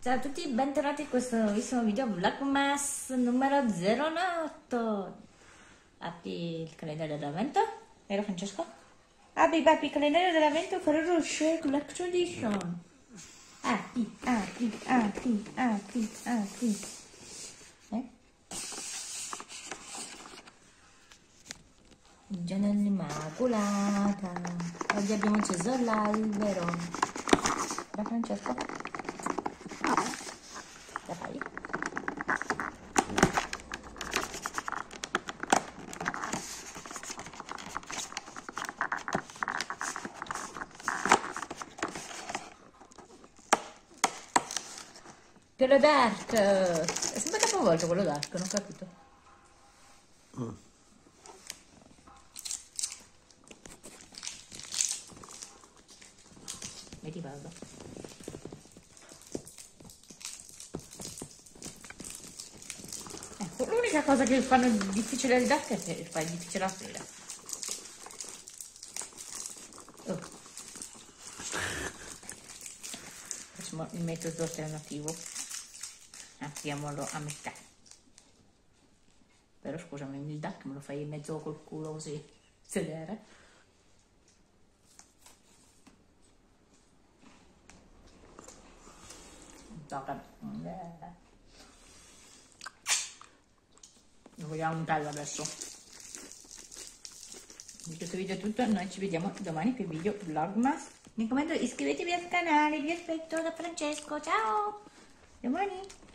Ciao a tutti, bentornati in questo nuovissimo video Vlogmas numero 08. Apri il calendario dell'avvento, vero Francesco? Apri il calendario dell'avvento Ferrero Rocher Collection Edition. Apri. Giorno Immacolata. Oggi abbiamo acceso l'albero. Da Francesco? La fai? Quello dark! È sempre capovolto quello dark, non ho capito. Vedi, vado. Ecco, l'unica cosa che fanno difficile il dark è che fai difficile la sera. Oh. Facciamo il metodo alternativo. Apriamolo a metà. Però scusami, il dark me lo fai in mezzo col culo così, sedere. Lo vogliamo montarlo adesso. Di questo video è tutto, noi ci vediamo domani per il video Vlogmas. Mi raccomando, iscrivetevi al canale, vi aspetto da Francesco, ciao! Domani!